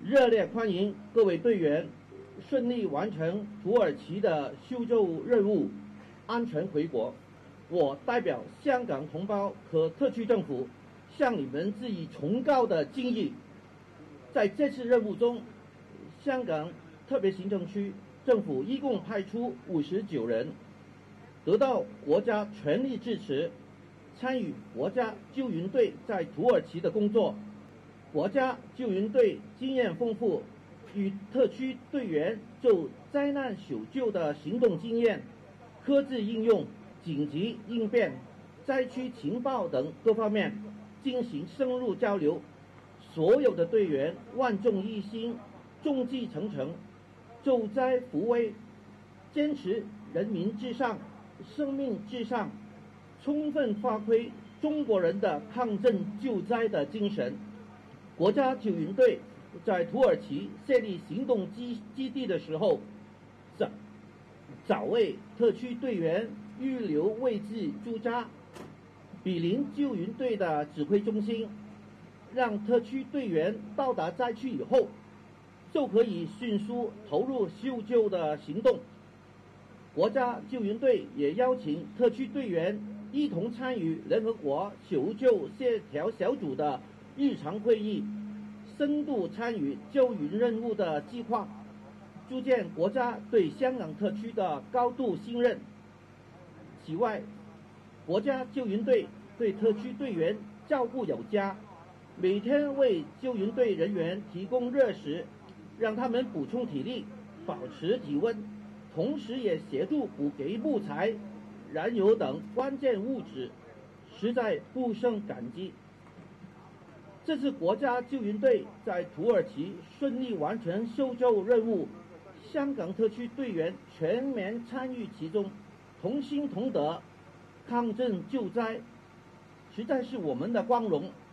热烈欢迎各位队员顺利完成土耳其的搜救任务，安全回国。我代表香港同胞和特区政府向你们致以崇高的敬意。在这次任务中，香港特别行政区政府一共派出59人，得到国家全力支持，参与国家救援队在土耳其的工作。国家救援队经验丰富，与特区队员就灾难搜救的行动经验、科技应用、紧急应变、灾区情报等各方面进行深入交流。所有的队员万众一心，众志成城，救灾扶危，坚持人民至上、生命至上，充分发挥中国人的抗震救灾的精神。国家救援队在土耳其设立行动基地的时候，早为特区队员预留位置驻扎，毗邻救援队的指挥中心，让特区队员到达灾区以后，就可以迅速投入搜救的行动。国家救援队也邀请特区队员一同参与联合国搜救协调小组的日常会议，深度参与救援任务的计划，逐渐国家对香港特区的高度信任。此外，国家救援队对特区队员照顾有加，每天为救援队人员提供热食，让他们补充体力，保持体温，同时也协助补给木材、燃油等关键物质，实在不胜感激。这次国家救援队在土耳其顺利完成搜救任务，香港特区队员全面参与其中，同心同德，抗震救灾，实在是我们的光荣。